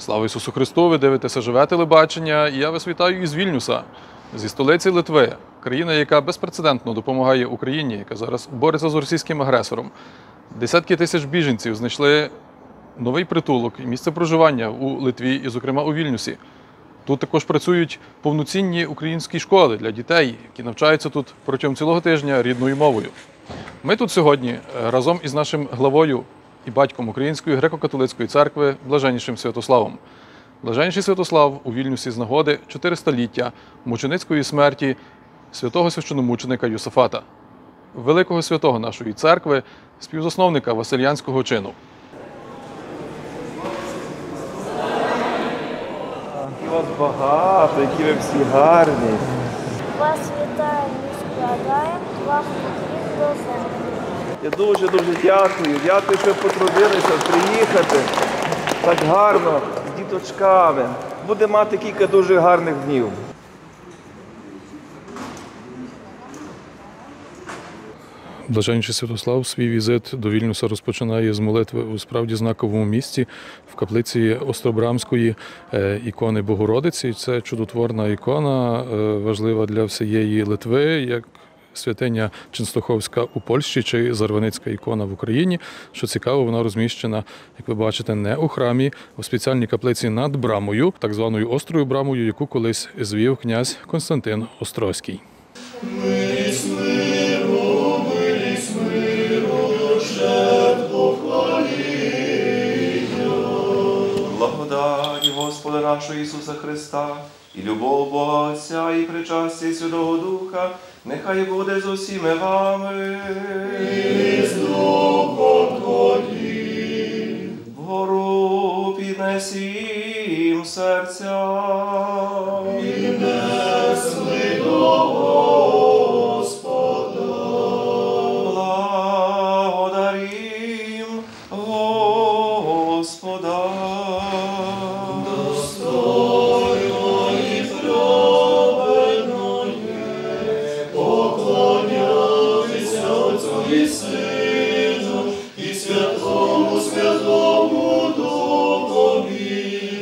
Слава Ісусу Христу! Ви дивитеся «Живе телебачення» і я вас вітаю із Вільнюса, зі столиці Литви. Країна, яка безпрецедентно допомагає Україні, яка зараз бореться з російським агресором. Десятки тисяч біженців знайшли новий притулок і місце проживання у Литві і, зокрема, у Вільнюсі. Тут також працюють повноцінні українські школи для дітей, які навчаються тут протягом цілого тижня рідною мовою. Ми тут сьогодні разом із нашим главою і батьком Української греко-католицької церкви Блаженнішим Святославом. Блаженніший Святослав у Вільнюсі з нагоди 400-ліття мученицької смерті святого священомученика Йосафата, великого святого нашої церкви, співзасновника Василянського чину. Вас багато, які ви всі гарні. Вас вітаємо і складаємо вам потрібно до землі. Я дуже дякую. Дякую, що потрудилися приїхати так гарно з діточками. Буде мати кілька дуже гарних днів. Блаженніший Святослав свій візит до Вільнюса розпочинає з молитви у справді знаковому місці в каплиці Остробрамської ікони Богородиці. Це чудотворна ікона, важлива для всієї Литви, як святиня Ченстоховська у Польщі чи Зарваницька ікона в Україні. Що цікаво, вона розміщена, як ви бачите, не у храмі, а в спеціальній каплиці над брамою, так званою Острою брамою, яку колись звів князь Константин Острозький. Благодать Господа нашого Ісуса Христа, і любов Бога Отця, і причастя Святого Духа, нехай буде з усіми вами. І з Духом Твоїм. Вгору піднесім серця. Піднесли до Господа. Благодарім Господа. Достойно і праведно є поклонятися Отцю і Сину і Святому Духові.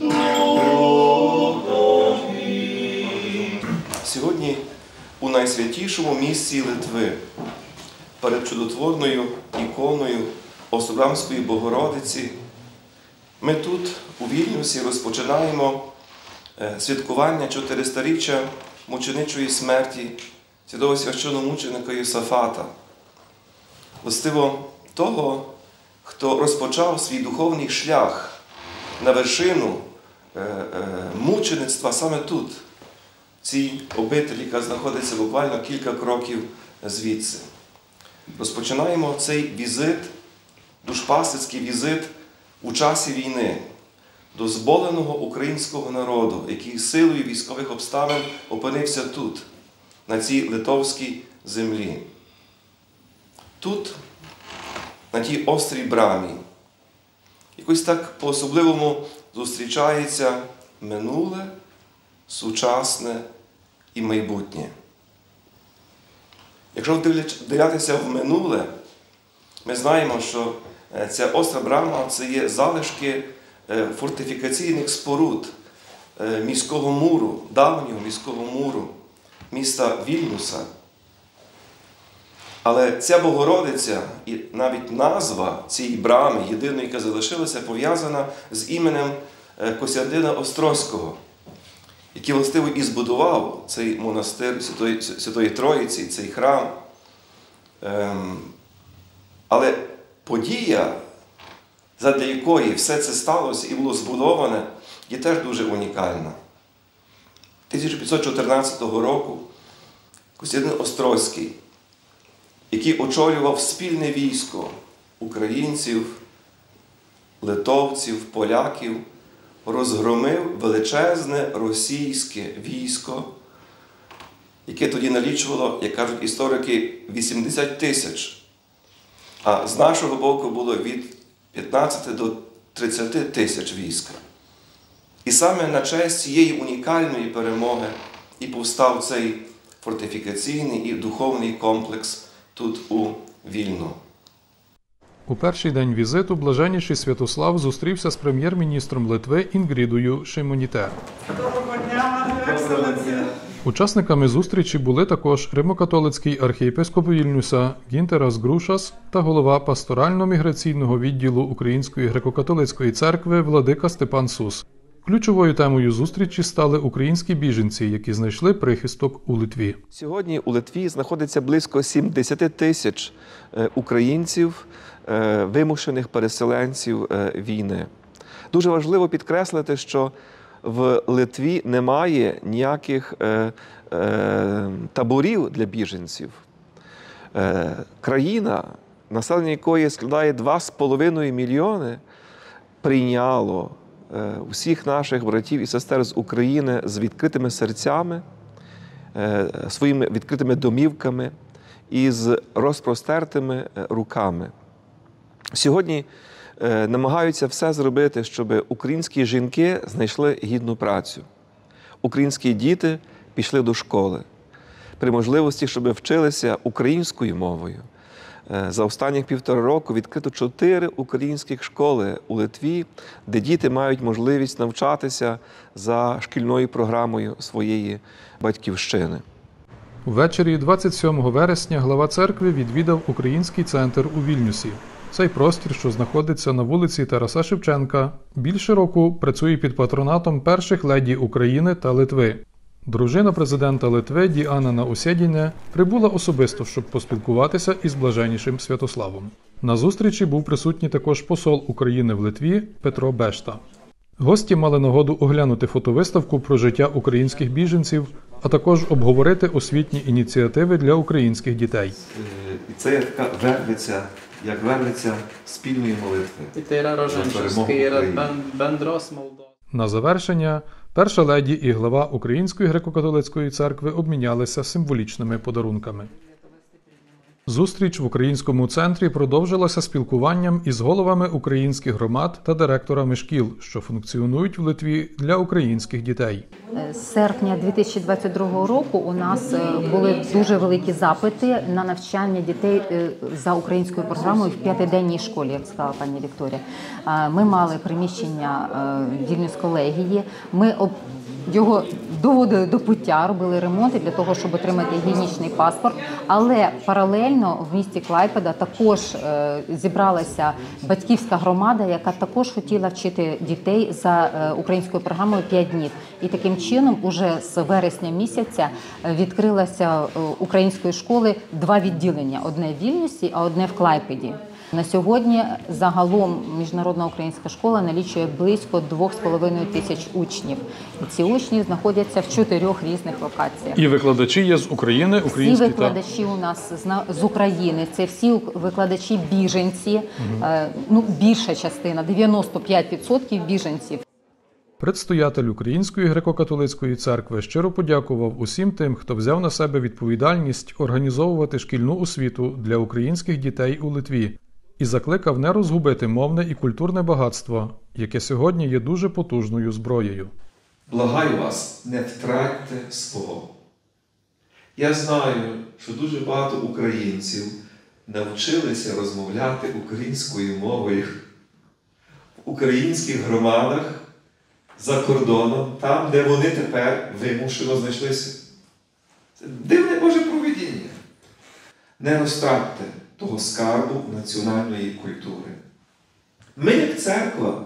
Сьогодні у найсвятішому місці Литви перед чудотворною іконою Остробрамської Богородиці ми тут, у Вільнюсі, розпочинаємо святкування 400-річчя мученичої смерті святого священомученика Йосафата. Властиво того, хто розпочав свій духовний шлях на вершину мучеництва саме тут, в цій обителі, яка знаходиться буквально кілька кроків звідси. Розпочинаємо цей візит, душпастерський візит у часі війни до зболеного українського народу, який силою військових обставин опинився тут, на цій литовській землі. Тут, на тій острій брамі, якось так по-особливому зустрічається минуле, сучасне і майбутнє. Якщо вдивлятися в минуле, ми знаємо, що ця остра брама – це є залишки фортифікаційних споруд міського муру, давнього міського муру міста Вільнюса. Але ця Богородиця і навіть назва цієї брами, єдиної, яка залишилася, пов'язана з іменем Костянтина Острозького, який властиво і збудував цей монастир Святої Троїці, цей храм. Але подія, задля якої все це сталося і було збудоване, є теж дуже унікальна. 1514 року Костянтин Острозький, який очолював спільне військо українців, литовців, поляків, розгромив величезне російське військо, яке тоді налічувало, як кажуть історики, 80 тисяч. А з нашого боку було від 15 до 30 тисяч війська. І саме на честь цієї унікальної перемоги і повстав цей фортифікаційний і духовний комплекс тут у Вільну. У перший день візиту блаженніший Святослав зустрівся з прем'єр-міністром Литви Інгрідою Шимоніте. Доброго дня, Екселенція! Учасниками зустрічі були також римокатолицький архієпископ Вільнюса Гінтерас Грушас та голова пасторально-міграційного відділу Української греко-католицької церкви владика Степан Сус. Ключовою темою зустрічі стали українські біженці, які знайшли прихисток у Литві. Сьогодні у Литві знаходиться близько 70 тисяч українців, вимушених переселенців війни. Дуже важливо підкреслити, що в Литві немає ніяких таборів для біженців. Країна, населення якої складає 2,5 мільйони, прийняло усіх наших братів і сестер з України з відкритими серцями, своїми відкритими домівками і з розпростертими руками. Сьогодні намагаються все зробити, щоб українські жінки знайшли гідну працю. Українські діти пішли до школи. При можливості, щоб вчилися українською мовою. За останніх 1,5 року відкрито 4 українських школи у Литві, де діти мають можливість навчатися за шкільною програмою своєї батьківщини. Ввечері 27 вересня глава церкви відвідав український центр у Вільнюсі. Цей простір, що знаходиться на вулиці Тараса Шевченка, більше року працює під патронатом перших леді України та Литви. Дружина президента Литви Діана Наусєдіне прибула особисто, щоб поспілкуватися із блаженнішим Святославом. На зустрічі був присутній також посол України в Литві Петро Бешта. Гості мали нагоду оглянути фотовиставку про життя українських біженців, а також обговорити освітні ініціативи для українських дітей. Це є така вервиця спільної молитви. На завершення перша леді і глава Української греко-католицької церкви обмінялися символічними подарунками. Зустріч в українському центрі продовжилася спілкуванням із головами українських громад та директорами шкіл, що функціонують в Литві для українських дітей. З серпня 2022 року у нас були дуже великі запити на навчання дітей за українською програмою в 5-денній школі, як сказала пані Вікторія. Ми мали приміщення Вільнюс колегії, ми його доводили до пуття, робили ремонти для того, щоб отримати гігієнічний паспорт. Але паралельно в місті Клайпеда також зібралася батьківська громада, яка також хотіла вчити дітей за українською програмою 5 днів. І таким чином уже з вересня місяця відкрилося української школи 2 відділення. Одне в Вільнюсі, а одне в Клайпеді. На сьогодні загалом міжнародна українська школа налічує близько 2,5 тисяч учнів. І ці учні знаходяться в 4 різних локаціях. І викладачі є з України, українські всі викладачі у нас з України. Це всі викладачі біженці. Більша частина, 95% біженців. Предстоятель Української греко-католицької церкви щиро подякував усім тим, хто взяв на себе відповідальність організовувати шкільну освіту для українських дітей у Литві, і закликав не розгубити мовне і культурне багатство, яке сьогодні є дуже потужною зброєю. Благаю вас, не втратьте свого. Я знаю, що дуже багато українців навчилися розмовляти українською мовою в українських громадах, за кордоном, там, де вони тепер вимушено знайшлися. Це дивне Боже провидіння. Не розтратьте того скарбу національної культури. Ми, як церква,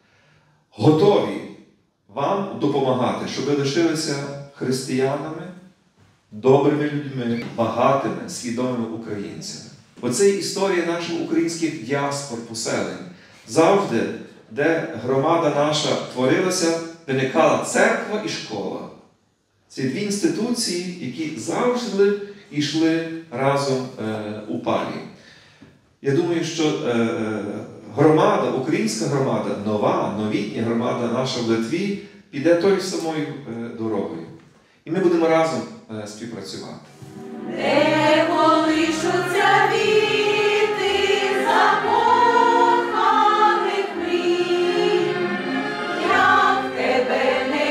готові вам допомагати, щоб ви лишилися християнами, добрими людьми, багатими, свідомими українцями. Оце історія наших українських діаспор, поселень. Завжди, де громада наша творилася, виникала церква і школа. Це 2 інституції, які завжди йшли разом у парі. Я думаю, що громада, українська громада, новітня громада наша в Литві піде тою самою дорогою. І ми будемо разом співпрацювати. Не колишуться віти закоханих мрій, як тебе не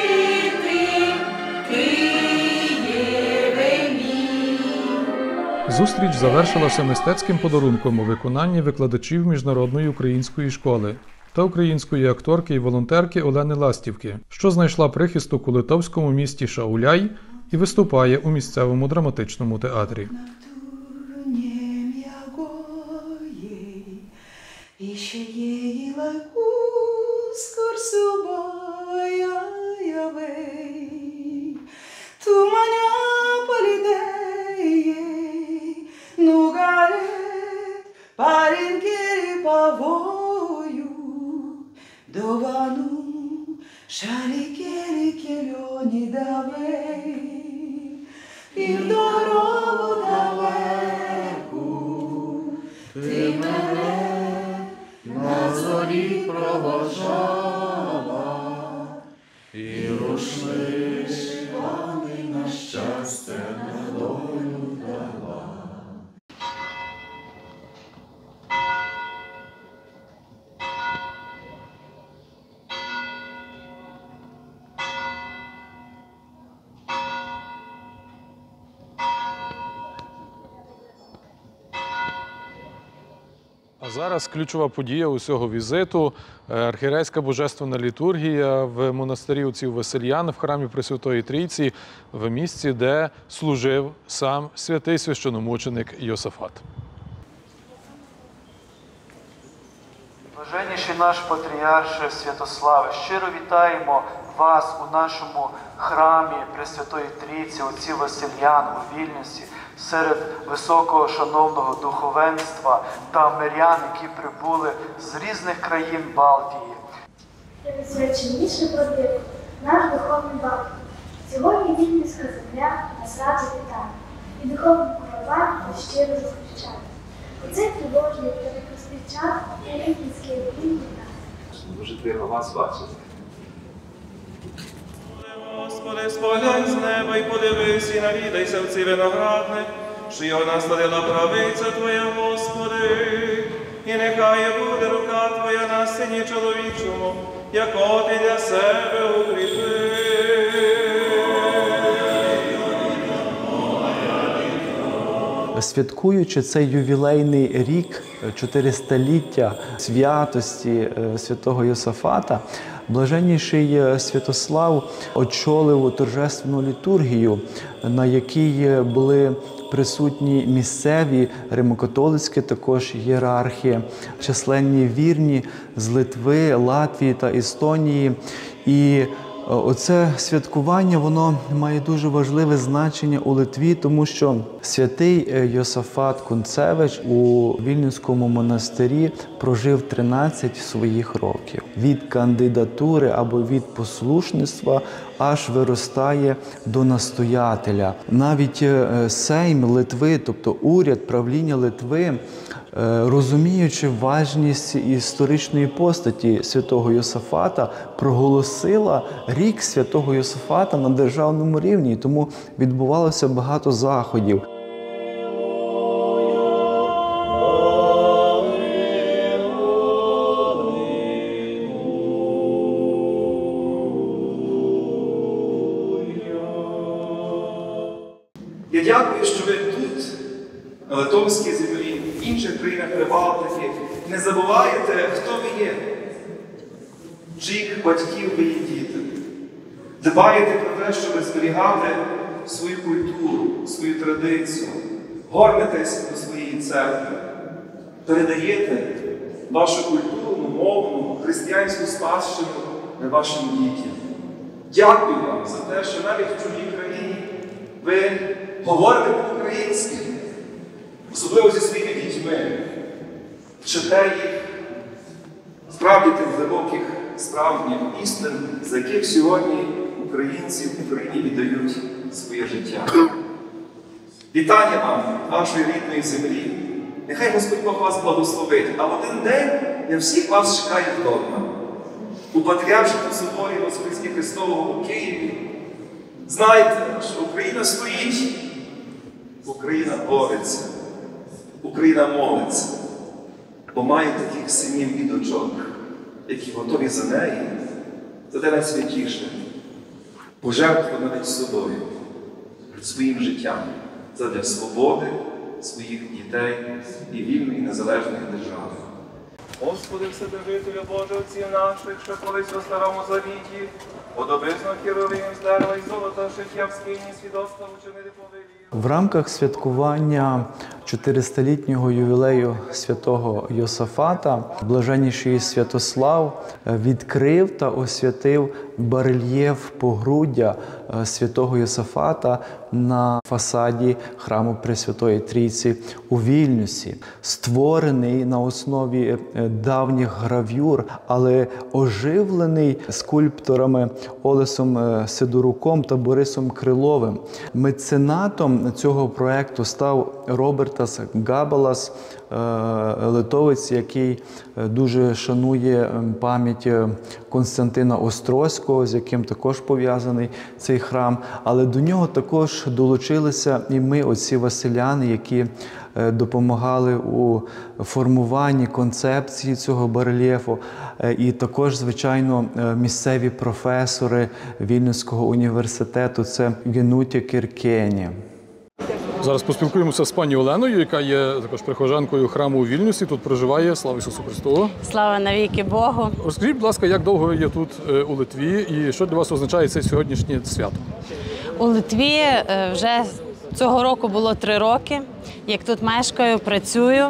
любити, Києве мій. Зустріч завершилася мистецьким подарунком у виконанні викладачів Міжнародної української школи та української акторки і волонтерки Олени Ластівки, що знайшла прихисток у литовському місті Шауляй і виступає у місцевому драматичному театрі. Dovanų šalikėlį kelionį davai ir dorovų dalekų. Tai mane nazorį provažava ir užlaišvanai na šťastę nedolių dava. А зараз ключова подія усього візиту – архієрейська божественна літургія в монастирі отців Васильян в храмі Пресвятої Трійці, в місці, де служив сам святий священомученик Йосафат. Блаженніший наш патріарше Святославе, щиро вітаємо вас у нашому храмі Пресвятої Трійці, отців Васильян у Вільнюсі, серед високого шановного духовенства та мирян, які прибули з різних країн Балтії. Найсвяченіший владико, наш духовний батько. Сьогодні Вільнюська земля нас радо вітає і духовний караван нас щиро зустрічає. У цей тривожний та непростий час Рівненський Львів вітає. Дуже приємно вас бачити. Господи, споглянь з неба й подивись і навідайся в ці виноградник, що його насладила правиця Твоя, Господи, і нехай буде рука Твоя на сині чоловічому, яко Ти для себе укріпи. Святкуючи цей ювілейний рік 400-ліття святості святого Йосафата, блаженніший Святослав очолив торжественну літургію, на якій були присутні місцеві римокатолицькі також ієрархи, численні вірні з Литви, Латвії та Естонії. І оце святкування, воно має дуже важливе значення у Литві, тому що святий Йосафат Кунцевич у Вільнюському монастирі прожив 13 своїх років. Від кандидатури або від послушництва аж виростає до настоятеля. Навіть Сейм Литви, тобто уряд, правління Литви, розуміючи важність історичної постаті святого Йосафата, проголосила рік святого Йосафата на державному рівні, тому відбувалося багато заходів. Я дякую, що ви тут, на литовській землі, в інших країнах Прибалтики, не забуваєте, хто ви є, чиїх батьків ви є діти. Дбаєте про те, щоб зберігати свою культуру, свою традицію, горнитесь до своєї церкви, передаєте вашу культурну, мовну, християнську спадщину вашим дітям. Дякую вам за те, що навіть в чужій країні ви говорите по-українськи, особливо зі своїми дітьми, вчите їх справді тих глибоких, справжніх істин, за яких сьогодні українці в Україні віддають своє життя. Вітання вам від вашої рідної землі. Нехай Господь Бог вас благословить, а в один день я всіх вас чекаю вдома. У Патріаршому соборі Воскресіння Христового у Києві. Знайте, що Україна стоїть, Україна бореться, Україна молиться, бо має таких синів і дочок, які готові за неї, за те найсвятіше, пожертвувати навіть собою, своїм життям, задля свободи своїх дітей і вільну і незалежних держав. Господи, Вседержителю Боже, отців наших, що колись у Старому Завіті, подобисно херовим з дерева і золота, шиття в скині свідоцтва учинити повелів. В рамках святкування 400-літнього ювілею святого Йосафата блаженніший Святослав відкрив та освятив барельєф погруддя святого Йосафата на фасаді храму Пресвятої Трійці у Вільнюсі, створений на основі давніх гравюр, але оживлений скульпторами Олесом Сидоруком та Борисом Криловим. Меценатом цього проєкту став Робертас Габалас, литовець, який дуже шанує пам'ять Константина Острозького, з яким також пов'язаний цей храм. Але до нього також долучилися і ми, отці Василяни, які допомагали у формуванні концепції цього барельєфу. І також, звичайно, місцеві професори Вільнюського університету – це Генутя Кіркені. Зараз поспілкуємося з пані Оленою, яка є також прихожанкою храму у Вільнюсі. Тут проживає. Слава Ісусу Христу! Слава навіки Богу! Розкажіть, будь ласка, як довго є тут у Литві і що для вас означає це сьогоднішнє свято? У Литві вже цього року було 3 роки, як тут мешкаю, працюю.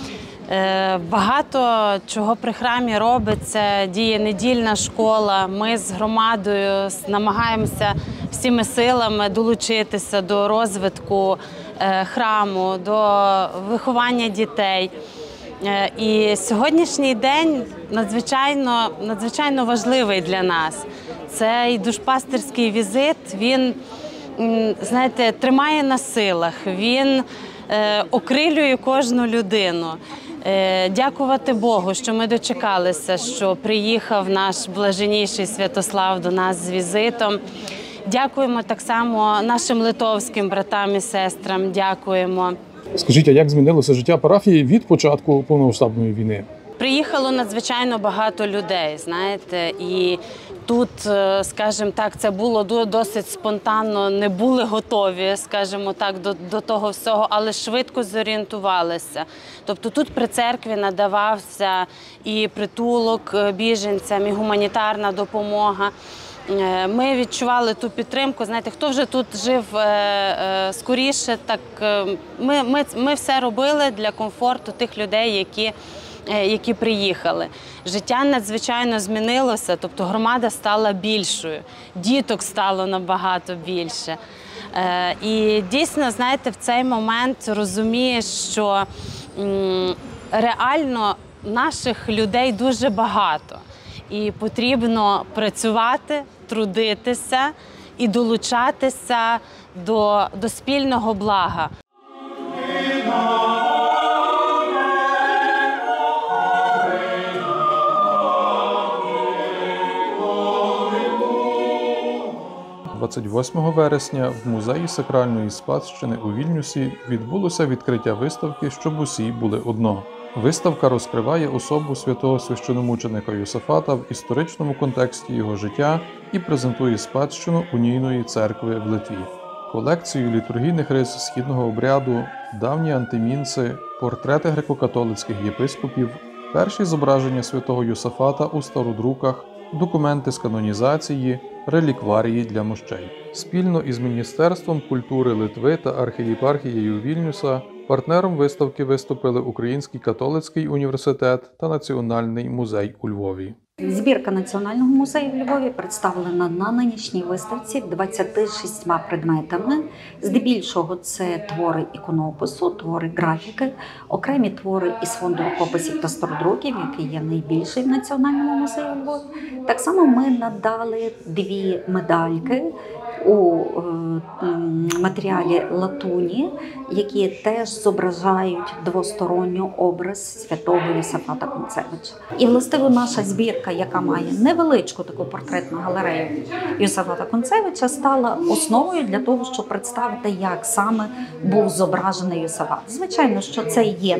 Багато чого при храмі робиться, діє недільна школа. Ми з громадою намагаємося всіми силами долучитися до розвитку храму, до виховання дітей. І сьогоднішній день надзвичайно важливий для нас. Цей душпастерський візит, він, знаєте, тримає на силах, він окрилює кожну людину. Дякувати Богу, що ми дочекалися, що приїхав наш блаженніший Святослав до нас з візитом. Дякуємо так само нашим литовським братам і сестрам, дякуємо. Скажіть, а як змінилося життя парафії від початку повномасштабної війни? Приїхало надзвичайно багато людей, знаєте, і тут, скажімо так, це було досить спонтанно, не були готові, скажімо так, до того всього, але швидко зорієнтувалися. Тобто тут при церкві надавався і притулок біженцям, і гуманітарна допомога. Ми відчували ту підтримку, знаєте, хто вже тут жив скоріше, так ми все робили для комфорту тих людей, які приїхали. Життя надзвичайно змінилося, тобто громада стала більшою, діток стало набагато більше. І дійсно, знаєте, в цей момент розумієш, що реально наших людей дуже багато. І потрібно працювати, трудитися і долучатися до спільного блага. 28 вересня в Музеї сакральної спадщини у Вільнюсі відбулося відкриття виставки «Щоб усі були одно». Виставка розкриває особу святого священомученика Йосафата в історичному контексті його життя і презентує спадщину унійної церкви в Литві. Колекцію літургійних рис східного обряду, давні антимінци, портрети греко-католицьких єпископів, перші зображення святого Йосафата у стародруках, документи з канонізації, релікварії для мощей. Спільно із Міністерством культури Литви та архієпархією Вільнюса партнером виставки виступили Український католицький університет та Національний музей у Львові. Збірка Національного музею в Львові представлена на нинішній виставці 26 предметами. Здебільшого це твори іконопису, твори графіки, окремі твори із фонду рукописів та стародруків, який є найбільший в Національному музеї у Львові. Так само ми надали 2 медальки у матеріалі латуні, які теж зображають двосторонню образ святого Йосафата Концевича. І, властиво, наша збірка, яка має невеличку таку портретну галерею Йосафата Концевича, стала основою для того, щоб представити, як саме був зображений Йосафат. Звичайно, що це є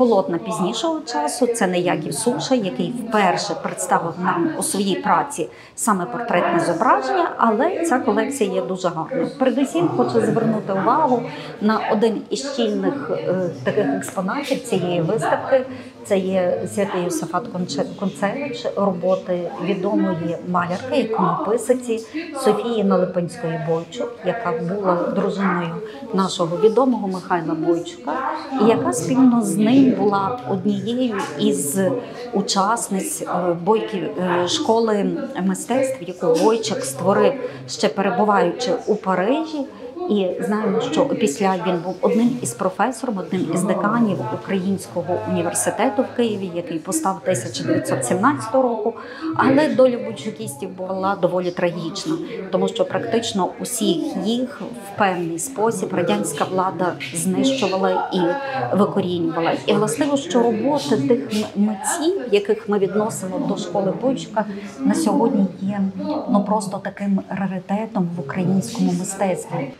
полотна пізнішого часу. Це Неяків Суша, який вперше представив нам у своїй праці саме портретне зображення, але ця колекція є дуже гарною. Передусім хочу звернути увагу на один із щільних таких експонатів цієї виставки. Це є святий Йосафат Концевич, роботи відомої малярки, іконописиці Софії Налипинської-Бойчук, яка була дружиною нашого відомого Михайла Бойчука, і яка спільно з ним була однією із учасниць школи мистецтв, яку Бойчук створив, ще перебуваючи у Парижі. І знаємо, що після він був одним із професорів, одним із деканів Українського університету в Києві, який постав 1917 року. Але доля бойчукістів була доволі трагічна, тому що практично усіх їх в певний спосіб радянська влада знищувала і викорінювала. І властиво, що роботи тих митців, яких ми відносимо до школи Бойчука, на сьогодні є просто таким раритетом в українському мистецтві.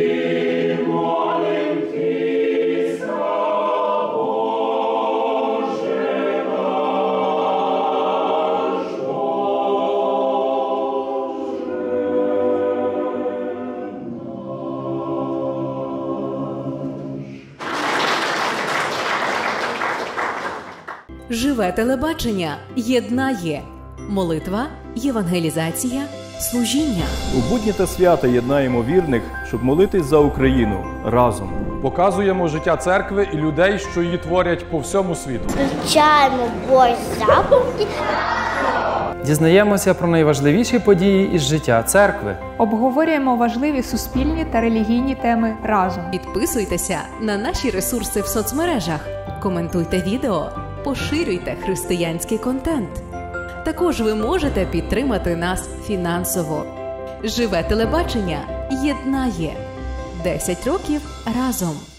Живе телебачення єднає. Молитва, євангелізація, служіння. У будні та свята єднаємо вірних, щоб молитись за Україну разом. Показуємо життя церкви і людей, що її творять по всьому світу. Включаємо Божі заповіді. Дізнаємося про найважливіші події із життя церкви. Обговорюємо важливі суспільні та релігійні теми разом. Підписуйтеся на наші ресурси в соцмережах, коментуйте відео, поширюйте християнський контент. Також ви можете підтримати нас фінансово. Живе телебачення єднає. 10 років разом.